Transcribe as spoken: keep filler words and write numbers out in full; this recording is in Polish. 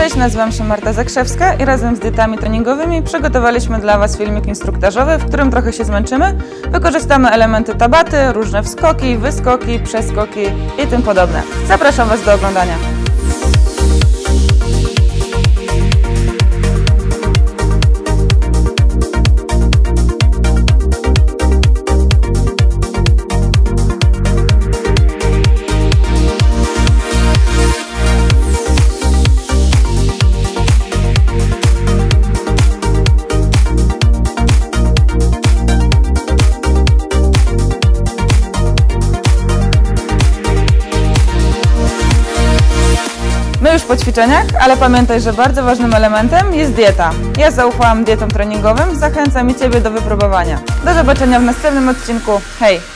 Cześć, nazywam się Marta Zakrzewska i razem z dietami treningowymi przygotowaliśmy dla Was filmik instruktażowy, w którym trochę się zmęczymy. Wykorzystamy elementy tabaty, różne wskoki, wyskoki, przeskoki i tym podobne. Zapraszam Was do oglądania. My już po ćwiczeniach, ale pamiętaj, że bardzo ważnym elementem jest dieta. Ja zaufałam dietom treningowym, zachęcam i Ciebie do wypróbowania. Do zobaczenia w następnym odcinku. Hej!